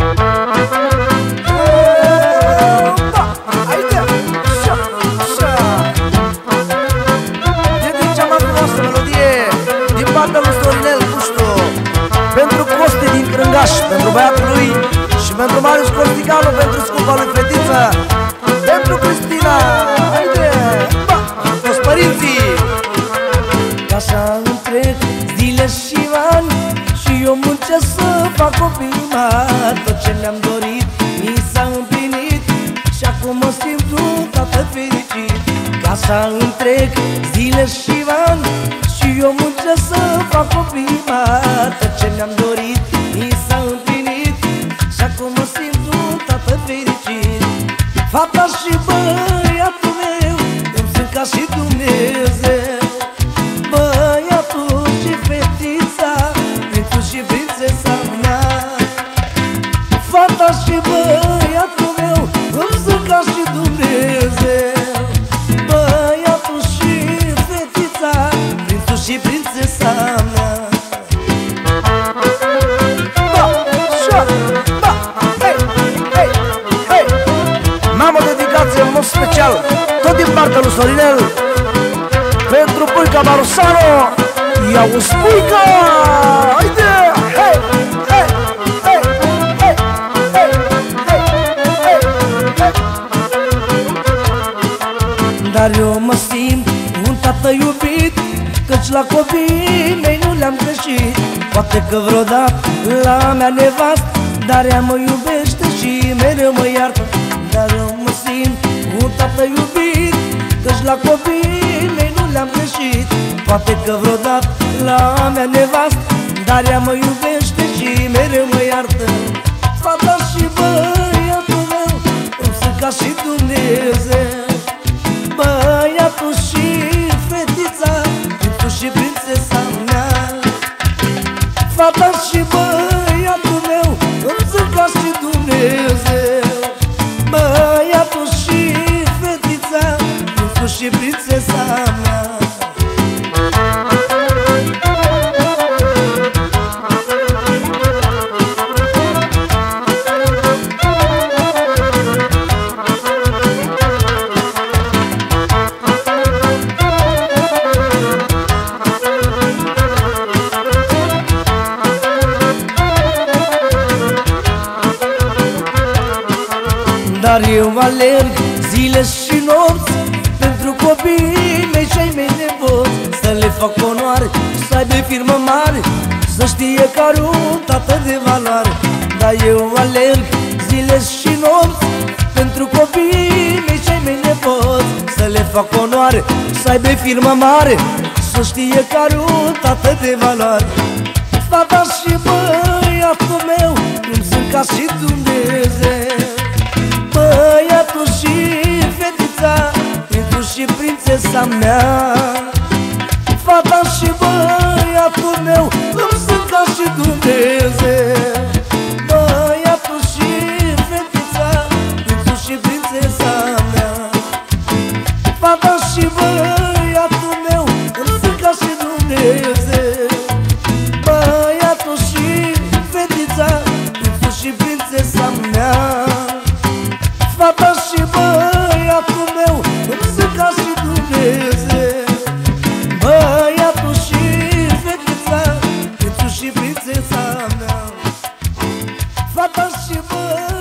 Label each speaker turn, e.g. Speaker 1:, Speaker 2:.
Speaker 1: Pentru băiatul lui și pentru Marius Corticanu, pentru scumpa lui fetiță, pentru Cristina. Haide, toți părinții.
Speaker 2: Ca așa întrec zile și ani și eu muncesc să fac copii mari. Tot ce mi-am dorit mi s-a împlinit și acum mă simt un tată fericit. Ca așa întrec zile și ani și eu muncesc să fac copii mari. Tot ce mi-am dorit mi s-a împlinit și acum mă simt un tată fericit. Fata și băiatul meu îmi sunt ca și Dumnezeu. Băiatul și fetița, prințul și prințesa mea. Fata și băiatul meu îmi sunt ca și Dumnezeu. Băiatul și fetița, prințul și prințesa mea.
Speaker 1: În mod special, tot din partea lui Sorinel, pentru Puica Marusano. Ia-o-ți Puica! Haide! Hei! Hei! Hei! Hei! Hei! Hei! Hei!
Speaker 2: Dar eu mă simt un tată iubit, căci la copiii mei nu le-am greșit. Poate că vreodată la mea nevastă, dar ea mă iubește și mereu mă iartă. Dar eu mă simt un tată iubit, căci la copiii mei nu le-am greșit. Poate că vreodată la mea nevastă, dar ea mă iubește și mereu mă iartă. Fata și băiatul meu îmi sunt ca și Dumnezeu. Băiatul și fetița, prințul și prințesa mea. Fata și băiatul meu îmi sunt ca și Dumnezeu. Băiatul și fetița, prințul și prințesa mea. Dar eu alerg zile și nopți pentru copiii mei și ai mei nepoți. Să le fac onoare, să aibă firmă mare, să știe că are un tată de valoare. Dar eu alerg zile și nopți pentru copiii mei și ai mei nepoți. Să le fac onoare, să aibă firmă mare, să știe că are un tată de valoare. Fata și băiatul meu îmi sunt ca și Dumnezeu. Băiatul și fetița, prințul și prințesa mea. Fata și băiatul meu îmi sunt ca și Dumnezeu. Băiatul și fetița, prințul și prințesa mea. Fata și băiatul meu îmi sunt ca și Dumnezeu. Băiatul și fetița, prințul și prințesa mea. Fata și băiatul meu îmi sunt ca și Dumnezeu. Băiatul și fetița, prințul și prințesa mea. Fata și băiatul